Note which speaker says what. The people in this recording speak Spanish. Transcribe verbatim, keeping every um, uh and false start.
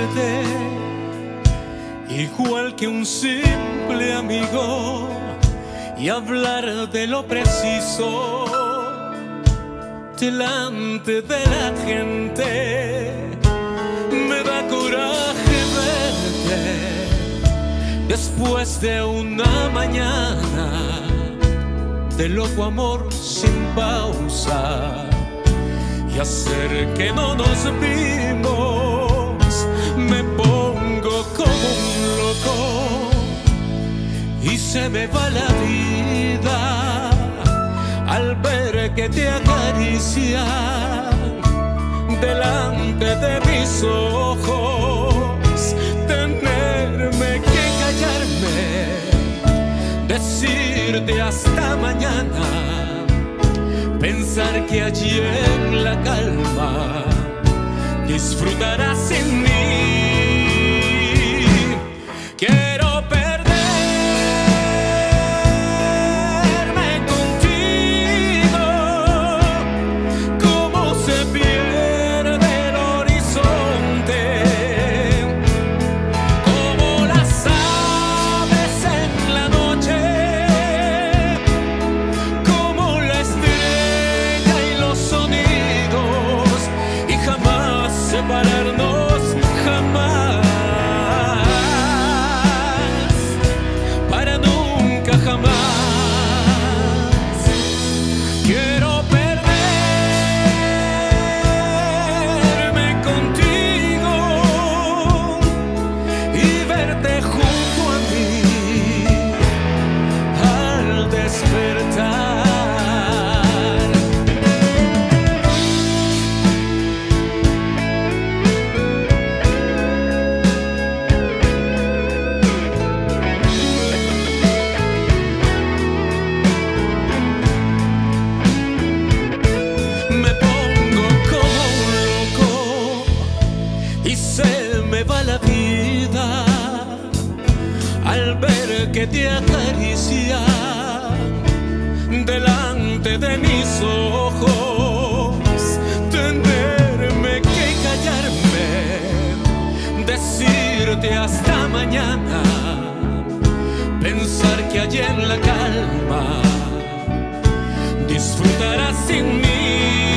Speaker 1: verte, igual que un simple amigo, y hablar de lo preciso delante de la gente. Me da coraje verte después de una mañana de loco amor sin pausa, y hacer que no nos vimos. Me pongo como un loco y se me va la vida al ver que te acarician delante de mis ojos. Tenerme que callarme, decirte hasta mañana, pensar que allí en la calma disfrutarás sin mí. Quiero perderme contigo, como se pierde el horizonte, como las aves en la noche, como la estrella y los sonidos, y jamás separarnos, jamás, para nunca jamás. Quiero perderme contigo y verte junto a mí al despertar. Me pongo como un loco y se me va la vida al ver que te acaricia delante de mis ojos. Tenerme que callarme, decirte hasta mañana, pensar que allí en la calma disfrutarás sin mí.